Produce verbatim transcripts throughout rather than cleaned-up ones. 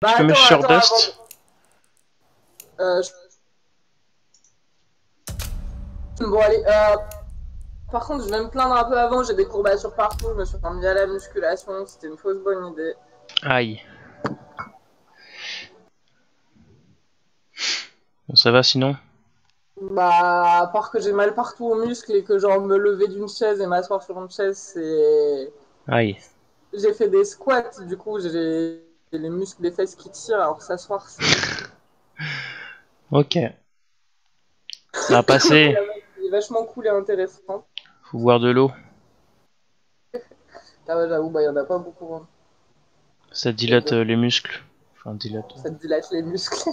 Bah, tu peux attends, mettre sur attends, Dust. avant... Euh, je... Bon, allez, euh... Par contre, je vais me plaindre un peu avant, j'ai des courbatures partout, je me suis remis à la musculation, c'était une fausse bonne idée. Aïe. Bon, ça va sinon? Bah, à part que j'ai mal partout aux muscles et que genre me lever d'une chaise et m'asseoir sur une chaise, c'est... Aïe. J'ai fait des squats, du coup j'ai les muscles des fesses qui tirent, alors s'asseoir c'est... Ok. Ça va passer. Il est vachement cool et intéressant. Faut boire de l'eau. Ah ouais, j'avoue, bah y'en a pas beaucoup. Hein. Ça dilate euh, les muscles. Enfin, dilate. Ça te dilate les muscles.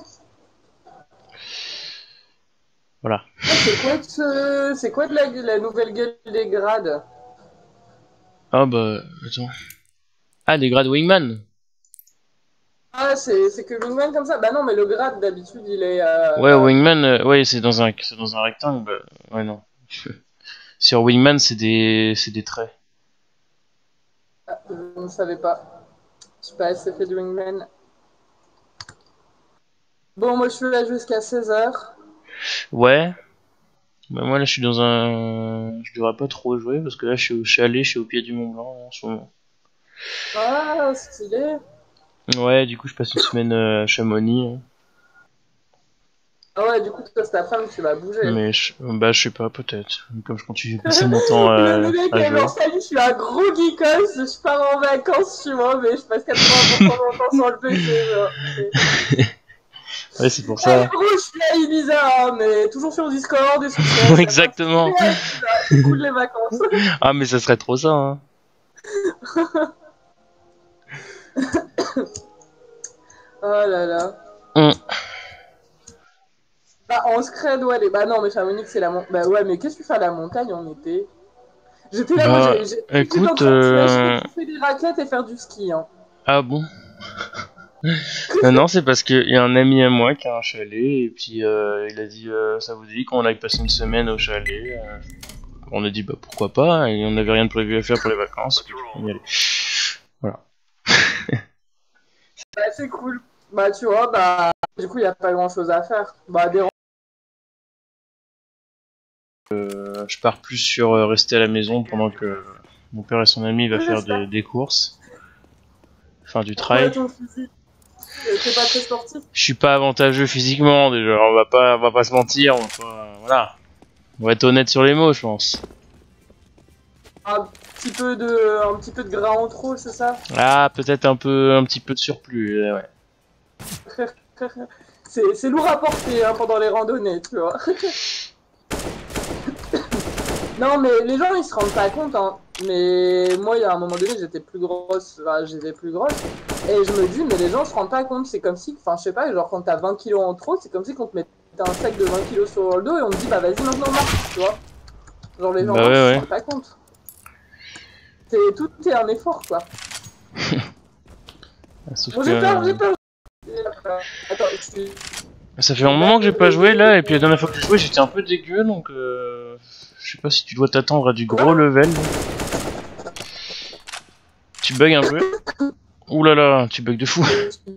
Voilà. Ah, c'est quoi, de... c'est quoi de la... la nouvelle gueule des grades? Ah bah, attends. Ah, des grades Wingman. Ah, c'est que Wingman comme ça? Bah non, mais le grade d'habitude il est. Ouais, Euh... Wingman, euh, ouais, c'est dans un, c'est dans un rectangle. Bah, ouais, non. Sur Wingman, c'est des, c'est des traits. Ah, je ne savais pas. Je sais pas assez fait du Wingman. Bon, moi je suis là jusqu'à seize heures. Ouais. Bah, moi là, je suis dans un, je devrais pas trop jouer parce que là, je suis au chalet, je suis au pied du Mont Blanc en ce moment. Ah, stylé. Ouais, du coup, je passe une semaine euh, à Chamonix. Hein. Ah ouais, du coup, toi cet après-midi tu vas bouger. Mais je, bah, je sais pas, peut-être. Comme je continue de passer mon temps euh, Le mec à est jouer. genre, salut, je suis un gros geekos, je pars en vacances, tu vois, mais je passe quatre-vingts pour cent de mon temps sur le P C. Genre. Ouais, c'est pour Eh ça. gros, je suis à Ibiza, hein, mais toujours sur Discord et sur Twitch. Exactement. C'est cool les vacances. Ah, mais ça serait trop ça, hein. Oh là là. Mm. Bah, en scred, ouais, les... bah non, mais Chamonix, c'est la montagne. Bah ouais, mais qu'est-ce que tu fais à la montagne en été? J'étais là, moi, Bah, j'étais en écoute, train de t'imaginer euh... bouffer des raclettes et faire du ski. Hein. ah bon? Non, non, c'est parce qu'il y a un ami à moi qui a un chalet et puis euh, il a dit euh, ça vous dit qu'on aille passer une semaine au chalet. euh, On a dit bah pourquoi pas et on n'avait rien de prévu à faire pour les vacances. Puis on y allait. Voilà. Bah, c'est cool. Bah, tu vois, bah, du coup, il n'y a pas grand chose à faire. Bah, des Euh, je pars plus sur euh, rester à la maison pendant que mon père et son ami va faire des, des courses. Enfin du trail. ton physique. T'es pas très sportif? Je suis pas avantageux physiquement déjà. On va pas, on va pas se mentir. On va pas, voilà. On va être honnête sur les mots, je pense. Un petit peu de, un petit peu de gras en trop, c'est ça? Ah, peut-être un peu, un petit peu de surplus. Ouais. C'est lourd à porter hein, pendant les randonnées, tu vois. Non, mais les gens, ils se rendent pas compte, hein. Mais moi, il y a un moment donné, j'étais plus grosse, enfin, j'étais plus grosse. Et je me dis, mais les gens se rendent pas compte. C'est comme si, enfin, je sais pas, genre, quand t'as vingt kilos en trop, c'est comme si qu'on te mettait un sac de vingt kilos sur le dos et on te dit, bah vas-y, maintenant marche, tu vois. Genre, les gens, Bah ils ouais, se ouais. rendent pas compte. Tout est un effort, quoi. Sauf Bon, que... j'ai peur, j'ai peur. Attends, je suis... Ça fait un moment que j'ai pas joué là, et puis la dernière fois que j'ai joué, j'étais un peu dégueu, donc euh... je sais pas si tu dois t'attendre à du gros level. Tu bugs un peu. Ouh là là, tu bugs de fou.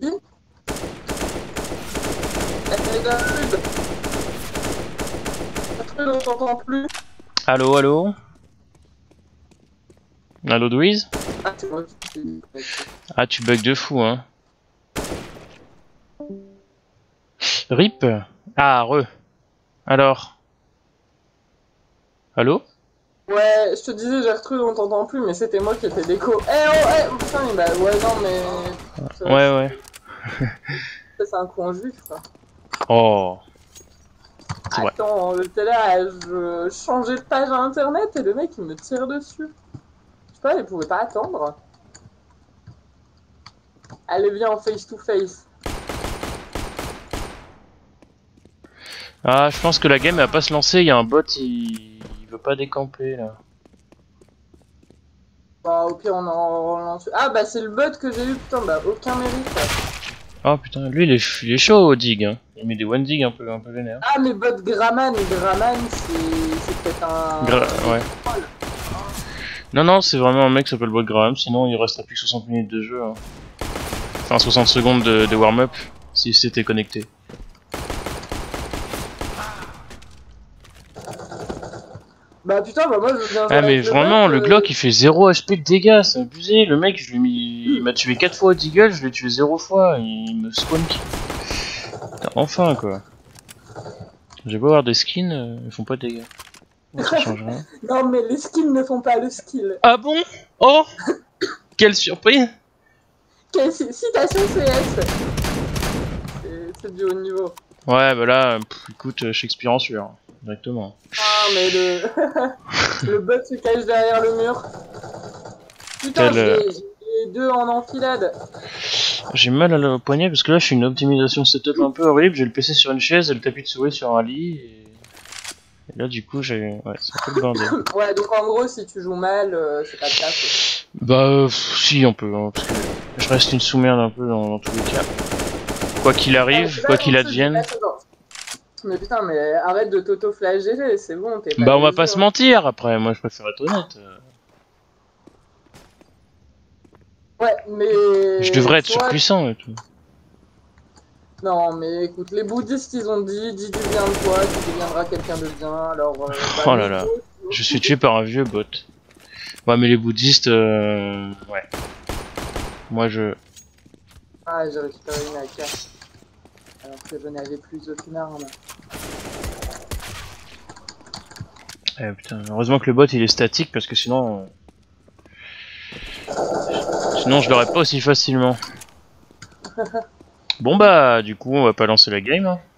On t'entend plus. Allo, allo. Allo, Dweez. Ah, c'est moi qui... Ah, tu bugs de fou, hein. Rip. Ah, re. Alors. Allo? Ouais, je te disais, Gertrude, on t'entend plus, mais c'était moi qui étais déco. Eh oh, eh, putain, bah ouais, non, mais... Ouais, ouais. Ça, c'est un coup en juif, quoi. Oh. Attends, j'étais là, je changeais de page à internet et le mec, il me tire dessus. Je sais pas, il pouvait pas attendre. Allez, viens en face to face. Ah, je pense que la game elle va pas se lancer, il y a un bot, il... il veut pas décamper là. Bah, au pire, on en relance. Ah, bah, c'est le bot que j'ai eu, putain, bah, aucun mérite. Oh putain, lui il est, il est chaud au dig, hein. Il met des one dig un peu, un peu vénère. Ah, mais bot Graman, Graman, c'est peut-être un... Gra ouais. Non, non, c'est vraiment un mec qui s'appelle Bot Graham, sinon il reste à plus que soixante minutes de jeu. Hein. Enfin soixante secondes de, de warm-up si c'était connecté. Bah putain, bah moi je viens. Ah mais vraiment, le Glock il fait zéro H P de dégâts, c'est abusé. Le mec, je lui ai mis... il m'a tué quatre fois au Deagle, je l'ai tué zéro fois, il me spawn kill. Putain, enfin quoi. J'ai beau avoir des skins, euh, ils font pas de dégâts. Bon, ça change rien. Non mais les skills ne font pas le skill. Ah bon? Oh, quelle surprise! Quelle citation C S. C'est du haut niveau. Ouais bah là, pff, écoute, Shakespeare en sueur, directement. Ah mais le... le bot se cache derrière le mur. Putain, Tel... j'ai deux en enfilade. J'ai mal à la poignet parce que là je fais une optimisation setup un peu horrible, j'ai le P C sur une chaise et le tapis de souris sur un lit et, et là du coup j'ai... Ouais, c'est un peu le bordel. Ouais, donc en gros si tu joues mal, euh, c'est pas de ta faute. Bah euh, pff, si on peut, hein, parce que je reste une sous-merde un peu dans, dans tous les cas. Quoi qu'il arrive, quoi qu'il advienne... Mais putain, mais arrête de t'auto-flageller, c'est bon, t'es pas... Bah on va pas se mentir après, moi je préfère être honnête. Ouais, mais... Je devrais être surpuissant et tout. Non, mais écoute, les bouddhistes ils ont dit, dis du bien de toi, tu deviendras quelqu'un de bien, alors... Euh, bah, oh là là, coup, je suis tué par un vieux bot. Ouais mais les bouddhistes, euh... ouais. Moi je... Ah, j'ai récupéré une A K. Alors que je n'avais plus aucune arme. Eh putain, heureusement que le bot il est statique parce que sinon... Sinon je l'aurais pas aussi facilement. Bon bah du coup on va pas lancer la game. Hein.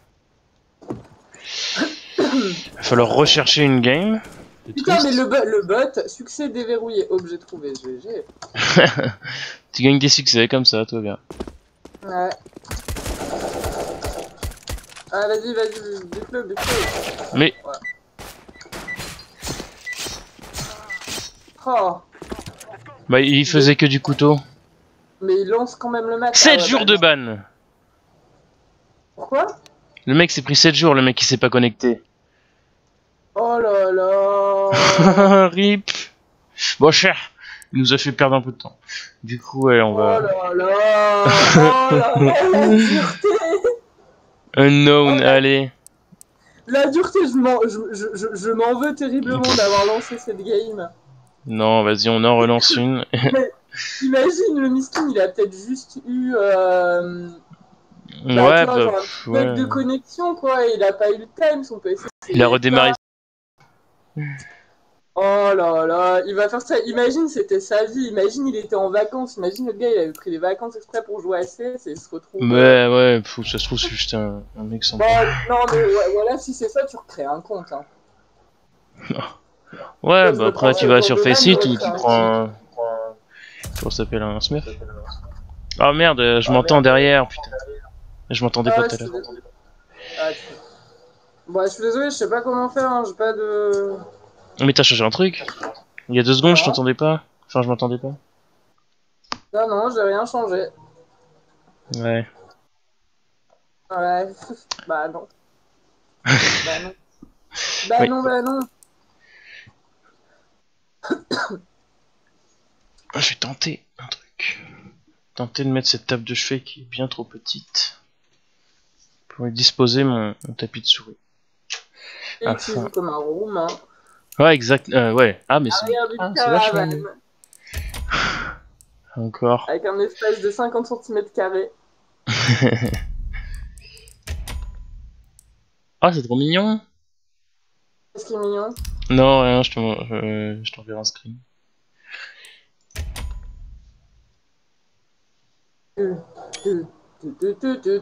Il va falloir rechercher une game. Putain mais le, bo le bot, succès déverrouillé, objet trouvé, G G. Tu gagnes des succès comme ça, toi bien. Ouais. Ah vas-y, vas-y, bute-le, bute-le. Mais... Ouais. Oh. Bah il faisait que du couteau. Mais il lance quand même le match. sept ah, ouais, jours bah, de ban. Pourquoi? Le mec s'est pris sept jours, le mec qui s'est pas connecté. Oh là là. Rip. Bon cher, il nous a fait perdre un peu de temps. Du coup ouais on va... Oh là là. Oh là là, la dureté. Unknown, oh, la... allez. La dureté, je m'en je, je, je, je m'en veux terriblement d'avoir lancé cette game. Non, vas-y, on en relance une. Mais imagine, le miskin, il a peut-être juste eu... Euh... Bah, ouais, vois, bah... genre Pff, un bug ouais. de connexion, quoi. Il a pas eu le time, son P C. Il a redémarré. Oh là là, il va faire ça. Imagine, c'était sa vie. Imagine, il était en vacances. Imagine, le gars, il avait pris des vacances exprès pour jouer à C S et il se retrouve... Ouais, ouais, faut, ça se trouve, c'est juste un, un mec sans... Bon, non, mais ouais, voilà, si c'est ça, tu recrées un compte. Hein. Ouais, je bah après, tu vas sur Faceit, tu, tu un prends un... Comment ça s'appelle, un smurf? Oh merde, je ah, m'entends derrière, putain. Je m'entendais ah, pas tout à l'heure. Ah, tu... Bon, je suis désolé, je sais pas comment faire, hein, j'ai pas de... Mais t'as changé un truc? Il y a deux secondes, ah. je t'entendais pas. Enfin, je m'entendais pas. Non, non, j'ai rien changé. Ouais. Ouais, bah non. bah non. Bah oui. non, bah non. Je vais tenter un truc. Tenter de mettre cette table de chevet qui est bien trop petite pour y disposer mon, mon tapis de souris. Et Afin... tu joues comme un room, hein. Ouais, exact. Euh, ouais. Ah, mais c'est ah, vachement... Encore. Avec un espace de cinquante centimètres carrés. Ah, c'est trop mignon. Qu'est-ce qui est mignon? Non, rien, je t'enverrai un screen. Tu, tu, tu, tu, tu,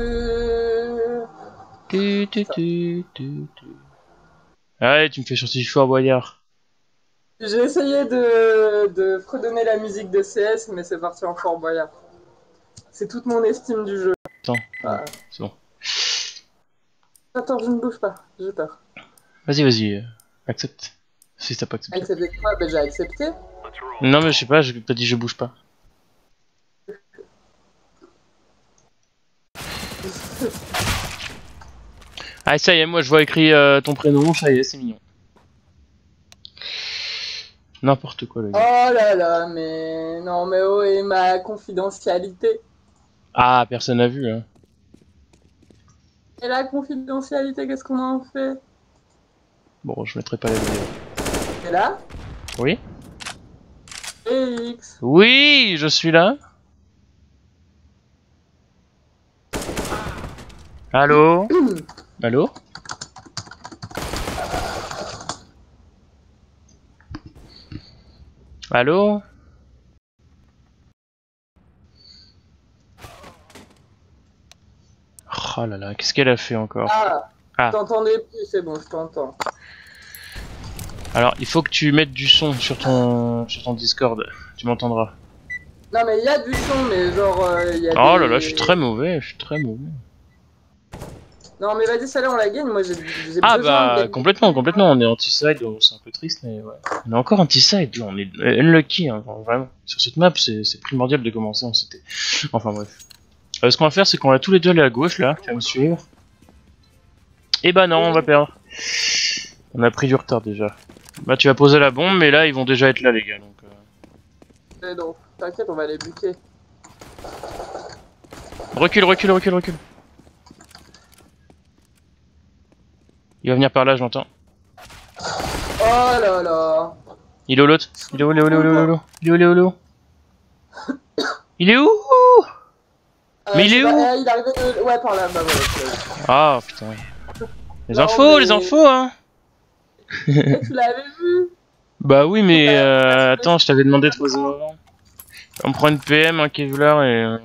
tu, tu. Allez, tu me fais chanter du Fort Boyard. J'ai essayé de, de fredonner la musique de C S, mais c'est parti en Fort Boyard. C'est toute mon estime du jeu. Attends, ah. C'est bon. Attends, je ne bouge pas, j'ai peur. Vas-y, vas-y, euh, accepte. Si t'as pas accepté. Accepté quoi? Ben, j'ai accepté. Non, mais je sais pas, j'ai pas dit je bouge pas. Ah, ça y est, moi je vois écrit euh, ton prénom, ça y est, c'est mignon. N'importe quoi, le gars. Oh là là, mais non, mais oh, et ma confidentialité. Ah, personne n'a vu, hein. Et la confidentialité, qu'est-ce qu'on en fait? Bon, je mettrai pas la vidéo. Et là? Oui? X. Oui, je suis là. Allô? Allô? Allô? Oh là là, qu'est-ce qu'elle a fait encore? Ah, Ah. t'entendais plus, c'est bon, je t'entends. Alors, il faut que tu mettes du son sur ton, sur ton Discord, tu m'entendras. Non mais il y a du son, mais genre euh, il y a Oh des... là là, je suis très mauvais, je suis très mauvais. Non mais vas-y, ça là on la gagne, moi j'ai Ah besoin de bah, gagner. complètement, complètement, on est anti-side, donc c'est un peu triste, mais ouais. On est encore anti-side, là, on est unlucky, hein, vraiment. Sur cette map, c'est primordial de commencer en C T. Enfin bref. Euh, ce qu'on va faire, c'est qu'on va tous les deux aller à gauche, là, tu vas me suivre. Et bah non, on va perdre. On a pris du retard déjà. Bah tu vas poser la bombe, mais là ils vont déjà être là les gars, donc... Euh... Et donc, t'inquiète, on va les buter. Recule, recule, recule, recule. Il va venir par là, je l'entends. Oh là là. Il est où l'autre? Il est où, il est où, il est où, il est où, il est où, il est où, il est où? Il est où? Euh, Mais il est pas... où? euh, Il est arrivé de... Ouais, par là, bah voilà. Ah putain. Les Non, infos, mais... les infos, hein. Et tu l'avais vu? Bah oui, mais bah, euh, attends, je t'avais demandé de poser avant. On prend une P M, un Kevlar et... Euh...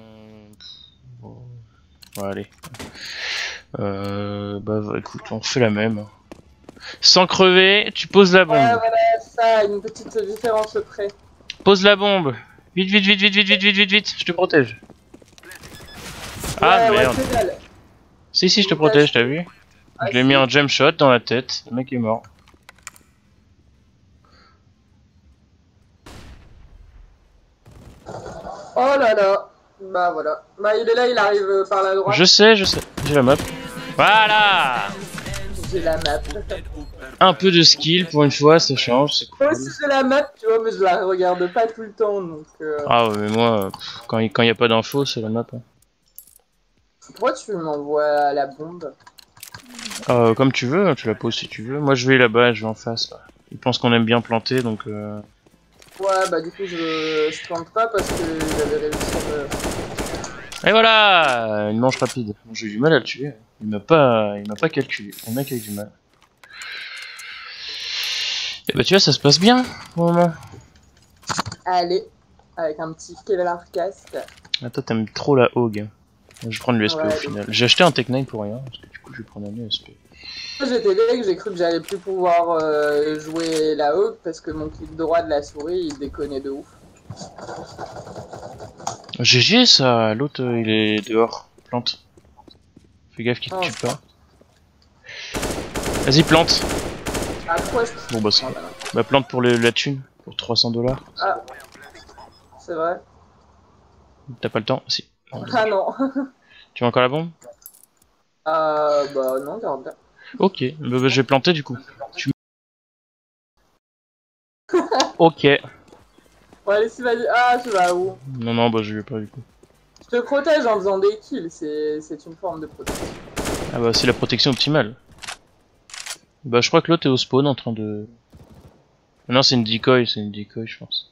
Bon, allez. Euh, bah écoute, on fait la même. Sans crever, tu poses la bombe. Ouais, voilà, ça, une petite différence près. Pose la bombe. Vite, vite, vite, vite, vite, vite, vite, vite, vite, je te protège. Ah ouais, merde. Ouais, si, si, je te protège, t'as vu? ah, Je lui ai mis un jump shot dans la tête, le mec est mort. Oh là là. Bah voilà. Bah il est là, il arrive par la droite. Je sais, je sais, j'ai la map. Voilà. J'ai la map. Un peu de skill pour une fois, ça change, c'est cool. Moi aussi j'ai la map, tu vois, mais je la regarde pas tout le temps, donc... Euh... Ah ouais, mais moi, pff, quand il quand y a pas d'infos, c'est la map. Hein. Pourquoi tu m'envoies la bombe? Euh, comme tu veux, tu la poses si tu veux. Moi je vais là-bas, je vais en face. Là. Ils pensent qu'on aime bien planter, donc... Euh... Ouais, bah du coup je, je plante pas parce que j'avais réussi à me... Et voilà, une manche rapide. J'ai eu du mal à le tuer. Il m'a pas, il m'a pas calculé. Le mec a eu du mal. Et bah tu vois, ça se passe bien pour le moment. Allez, avec un petit Kevlar casque. Ah, toi t'aimes trop la Hogue. Je vais prendre l'U S P Ouais, au final. J'ai acheté un Tech neuf pour rien, parce que du coup je vais prendre un U S P. J'étais deg, j'ai cru que j'allais plus pouvoir euh, jouer la Hawk parce que mon clic droit de la souris il déconnait de ouf. G G ça, l'autre il est dehors, plante. Fais gaffe qu'il te Oh, tue pas. Vas-y plante. Ah, quoi, je... Bon bah c'est oh, bah, bah plante pour le, la thune, pour trois cents dollars. ah, c'est vrai. T'as pas le temps? Si. Ah non. Tu veux encore la bombe? Euh, bah non, garde bien. Ok, bah, bah, je vais planter du coup. Tu... ok. Bon allez, si vas-y. Ah, tu vas où? Non, non, bah je vais pas du coup. Je te protège en faisant des kills, c'est une forme de protection. Ah bah c'est la protection optimale. Bah je crois que l'autre est au spawn en train de... Non c'est une decoy, c'est une decoy je pense.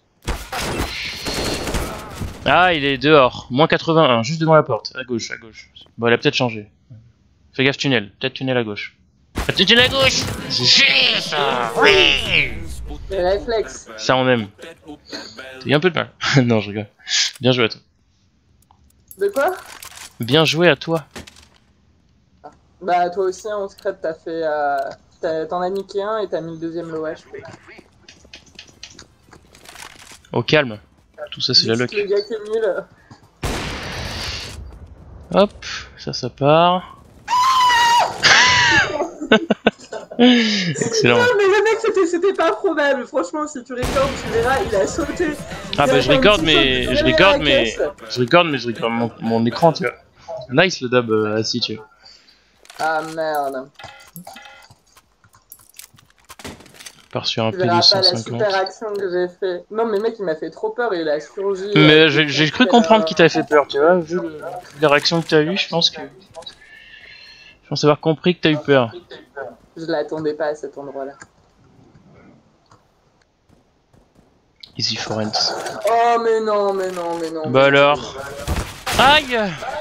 Ah il est dehors, moins quatre-vingt-un, juste devant la porte, à gauche, à gauche. Bon elle a peut-être changé. Fais gaffe tunnel, peut-être tunnel à gauche. Peut-être tunnel à gauche. C'est ça, oui. Les réflexes. Ça on aime. T'as eu un peu de mal. Non je rigole. Bien joué à toi. De quoi? Bien joué à toi. Bah toi aussi en secret t'as fait... Euh, t'en as niqué un et t'as mis le deuxième low H P. Au calme. Tout ça c'est la luck. Le gars qui est nul. Hop, ça ça part. Excellent. Non mais le mec c'était pas probable, franchement si tu recordes tu verras il a sauté. Ah bah je record mais je record mais je record mais je record mon, mon écran tu vois. Nice le dab euh, assis tu vois. Ah merde. pars sur un Tu P verras deux pas cent la cinquante. super action que j'ai fait. Non, mais mec, il m'a fait trop peur, il a surgi. Mais euh, j'ai j'ai cru fait, comprendre euh, qu'il t'avait fait peur, tu vois, vu le, la réaction que t'as eue, je pense que... Je pense avoir compris que t'as eu peur. Je l'attendais pas à cet endroit-là. Easy Forens. Oh, mais non, mais non, mais non. Bah mais alors... non. Aïe!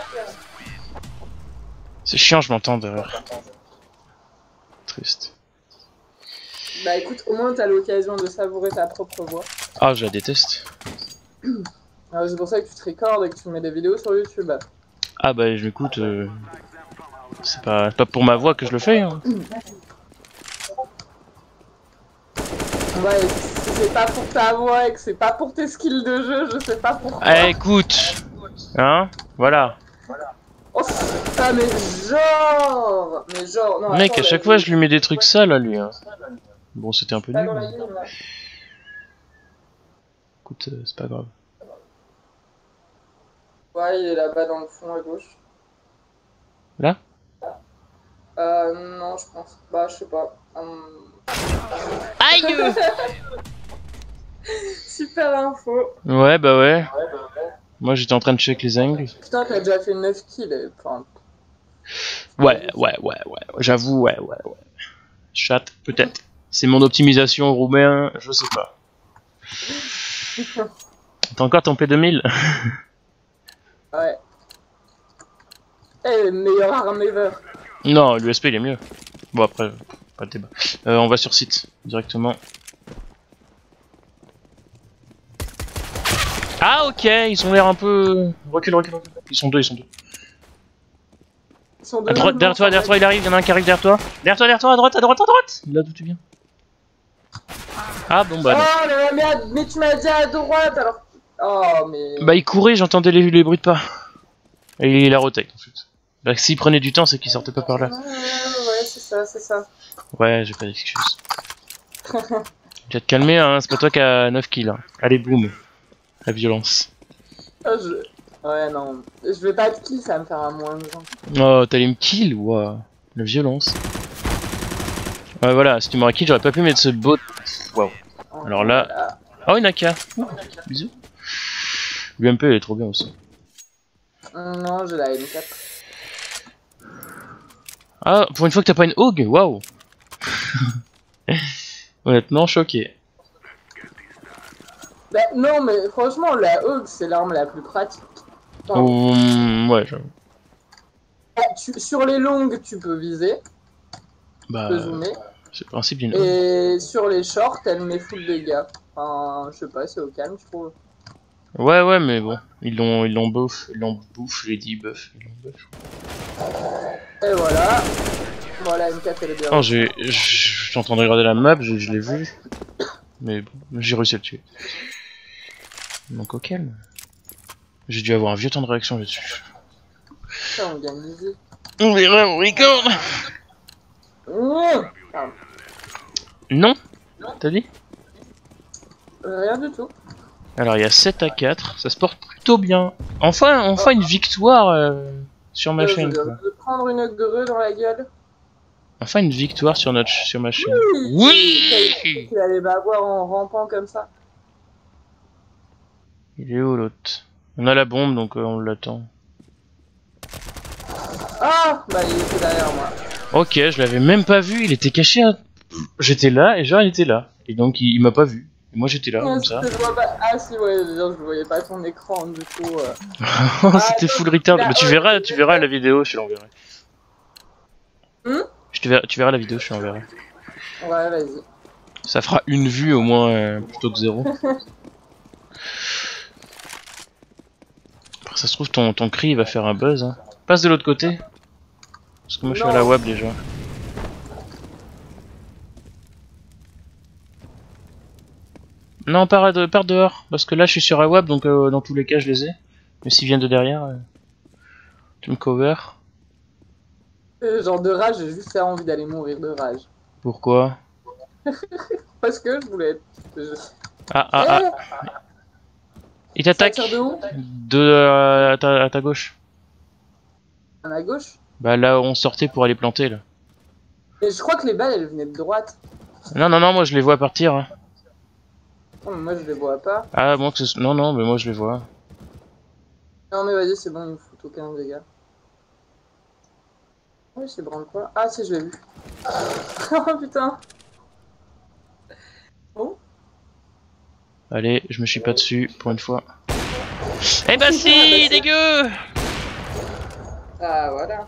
C'est chiant, je m'entends derrière. Triste. Bah écoute, au moins t'as l'occasion de savourer ta propre voix. Ah, je la déteste. Alors, c'est pour ça que tu te recordes et que tu mets des vidéos sur YouTube. Ah bah je m'écoute, euh... c'est pas, pas pour ma voix que je le fais. Hein. Ouais, si c'est pas pour ta voix et que c'est pas pour tes skills de jeu, je sais pas pourquoi. Eh écoute, hein, voilà. Oh, ah mais genre, mais genre, non. Mec, attends, à chaque là, fois je- je lui mets des trucs sales à lui. Hein. Bon, c'était un peu Pas nul. dans la Mais... game, là. Écoute, euh, c'est pas grave. Ouais, il est là-bas dans le fond à gauche. Là? Euh, non, je pense. Bah, je sais pas. Hum, Aïe! Super info. Ouais, bah ouais. Moi j'étais en train de check les angles. Putain, t'as déjà fait neuf kills. et- Enfin, Ouais, ouais, ouais, ouais. J'avoue, ouais, ouais, ouais. Chat, peut-être. C'est mon optimisation roumain, je sais pas. T'as encore ton P deux mille? ouais. Eh, meilleur arme ever. Non, l'U S P il est mieux. Bon après, pas de débat. Euh, on va sur site, directement. Ah ok, ils ont l'air un peu... Recule, recule, recule. Ils sont deux, ils sont deux. Ils sont À deux droite, maintenant, derrière toi, ça derrière va toi, il arrive, il y en a un qui arrive derrière toi. Derrière toi, derrière toi, à droite, à droite, à droite. Là d'où tu viens. Ah bon bah non. Oh là là, mais, à- mais tu m'as dit à droite alors. Oh mais. Bah il courait, j'entendais les, les bruits de pas. Et il a roté en fait. Bah s'il prenait du temps, c'est qu'il sortait pas par là. Ouais, ouais, c'est ça, c'est ça. Ouais, j'ai pas d'excuses. Tu vas te calmer, hein, c'est pas toi qui as neuf kills. Hein. Allez, boum. La violence. Ah, je... Ouais, non. Je vais pas te kill, ça va me faire un moins de gens. Oh, t'allais me kill, ouah. La violence. Ouais, voilà, si tu m'aurais kill, j'aurais pas pu mettre ce bot. Waouh. Oh, Alors là- voilà. Oh, une A K. Ouh, bisous. L'U M P, elle est trop bien aussi. Non, j'ai la M quatre. Ah, pour une fois que t'as pas une Hog, waouh. Honnêtement, choqué. Bah, non, mais franchement, la Hog, c'est l'arme la plus pratique. Enfin, Oh, ouais, j'avoue. tu- Sur les longues, tu peux viser, tu Bah, peux zoomer. c'est le principe d'une Hog. Et sur les shorts, elle met full dégâts. Enfin, je sais pas, c'est au calme, je trouve. Ouais, ouais, mais bon, ils l'ont, ils l'ont buff, ils l'ont bouffe, j'ai dit buff, ils l'ont buff. Et voilà. Voilà, M quatre, elle est bien. Oh, j'ai, je suis en train de regarder la map, je, je l'ai vu, mais bon, j'ai réussi à le tuer. Donc au calme. J'ai dû avoir un vieux temps de réaction là-dessus. Putain, on gagne easy. On verra, on record. Mmh. Pardon. Non? T'as dit? Euh, Rien du tout. Alors il y a sept à quatre, ça se porte plutôt bien. Enfin, enfin une victoire euh, sur ma Euh, chaîne. je viens Quoi. de prendre une grue dans la gueule. Enfin une victoire sur notre, sur ma chaîne. Oui. Oui. Tu allais m'avoir en rampant comme ça. Il est où l'autre? On a la bombe donc euh, on l'attend. Ah, bah il était derrière moi. Ok, je l'avais même pas vu, il était caché. À... J'étais là et genre il était là. Et donc il, il m'a pas vu. Et moi j'étais là Ah, comme si ça. je vois pas- ah si ouais, je veux dire, je voyais pas ton écran du coup. Euh... C'était full retard. là, Bah, tu ouais. verras, tu verras la vidéo, je te l'enverrai. Hmm Je te verrai, tu verras la vidéo, je te l'enverrai. Ouais, vas-y. Ça fera une vue au moins euh, plutôt que zéro. Après, ça se trouve ton, ton cri il va faire un buzz. Hein. Passe de l'autre côté. Parce que moi je suis à la Non. W A B déjà. Non, pars, de, pars dehors. Parce que là je suis sur la W A B donc euh, dans tous les cas je les ai. Mais s'ils viennent de derrière, euh, tu me cover. Euh, genre de rage, j'ai juste envie d'aller mourir de rage. Pourquoi? Parce que je voulais être. Je... Ah ah ah. Eh, Il ça t'attaque. tire de où? De euh, à, ta, à ta gauche. À ma gauche? Bah là où on sortait pour aller planter là. Et je crois que les balles elles venaient de droite. Non, non, non, moi je les vois partir. Hein. Non, mais moi je les vois pas. Ah, bon, que ce... non, non, mais moi je les vois. Non, mais vas-y, c'est bon, il me fout aucun dégât. Oui, c'est branle quoi. Ah, si, je l'ai vu. Oh putain. Oh. Allez, je me suis pas dessus pour une fois. Eh bah si, dégueu. Ah, voilà.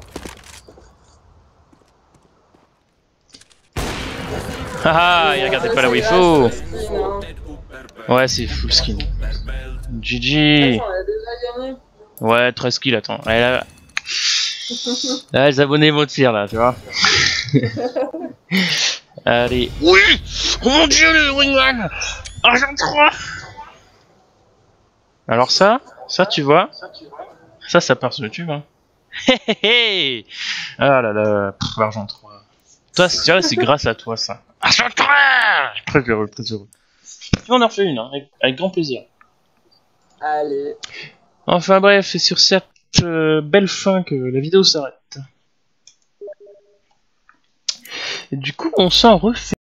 Haha, il regardait pas là où il faut. Ouais, c'est full skin. G G. Attends, elle a déjà gagné. Ouais, treize kills, attends. Elle a... Ah, les abonnés vont te faire là, tu vois. Allez. Oui. Oh mon dieu, le wingman. Argent trois. Alors ça, ça tu vois, ça, ça part sur YouTube. Hein. Hé hé hé. Ah là là, pff, argent trois. Toi, c'est grâce à toi ça. Argent trois. Très heureux, très heureux. Tu en as refait une, hein, avec, avec grand plaisir. Allez. Enfin bref, c'est sur cette euh, belle fin que la vidéo s'arrête. Et du coup, on s'en refait.